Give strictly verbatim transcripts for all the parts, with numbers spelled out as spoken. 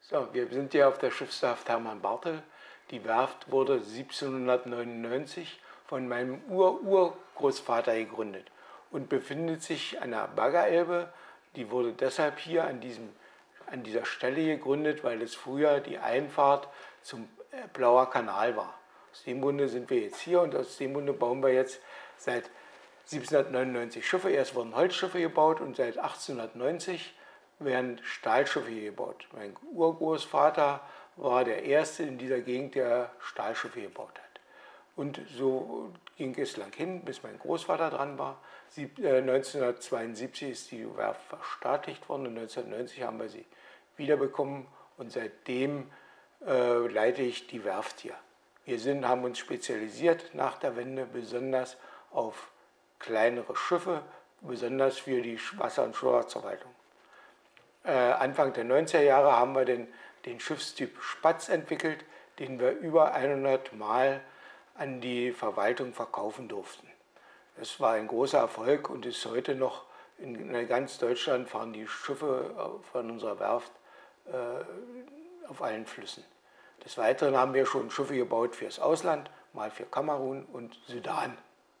So, wir sind hier auf der Schiffswerft Hermann Barthel. Die Werft wurde siebzehnhundertneunundneunzig von meinem Ur-Urgroßvater gegründet und befindet sich an der Baggerelbe. Die wurde deshalb hier an, diesem, an dieser Stelle gegründet, weil es früher die Einfahrt zum Blauer Kanal war. Aus dem Grunde sind wir jetzt hier und aus dem Grunde bauen wir jetzt seit siebzehnhundertneunundneunzig Schiffe. Erst wurden Holzschiffe gebaut und seit achtzehnhundertneunzig werden Stahlschiffe hier gebaut. Mein Urgroßvater war der Erste in dieser Gegend, der Stahlschiffe gebaut hat. Und so ging es lang hin, bis mein Großvater dran war. neunzehnhundertzweiundsiebzig ist die Werft verstaatlicht worden und neunzehnhundertneunzig haben wir sie wiederbekommen und seitdem äh, leite ich die Werft hier. Wir sind, haben uns spezialisiert nach der Wende besonders auf kleinere Schiffe, besonders für die Wasser- und Schiffahrtsverwaltung. Äh, Anfang der neunziger Jahre haben wir den, den Schiffstyp Spatz entwickelt, den wir über hundert Mal an die Verwaltung verkaufen durften. Das war ein großer Erfolg und ist heute noch in, in ganz Deutschland fahren die Schiffe von unserer Werft äh, auf allen Flüssen. Des Weiteren haben wir schon Schiffe gebaut fürs Ausland, mal für Kamerun und Sudan.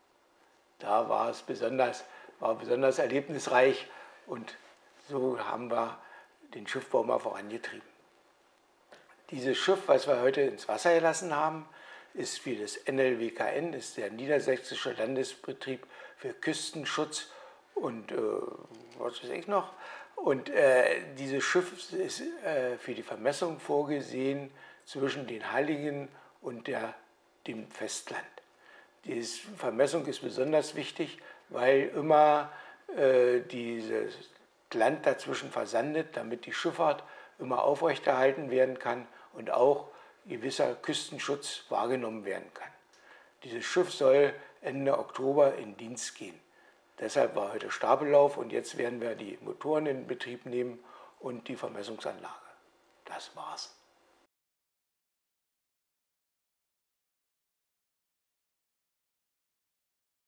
Da war es besonders, war besonders erlebnisreich und so haben wir den Schiffbau mal vorangetrieben. Dieses Schiff, was wir heute ins Wasser gelassen haben, ist für das N L W K N, ist der Niedersächsische Landesbetrieb für Küstenschutz und äh, was weiß ich noch. Und äh, dieses Schiff ist äh, für die Vermessung vorgesehen zwischen den Halligen und der, dem Festland. Diese Vermessung ist besonders wichtig, weil immer äh, dieses Land dazwischen versandet, damit die Schifffahrt immer aufrechterhalten werden kann und auch gewisser Küstenschutz wahrgenommen werden kann. Dieses Schiff soll Ende Oktober in Dienst gehen. Deshalb war heute Stapellauf und jetzt werden wir die Motoren in Betrieb nehmen und die Vermessungsanlage. Das war's.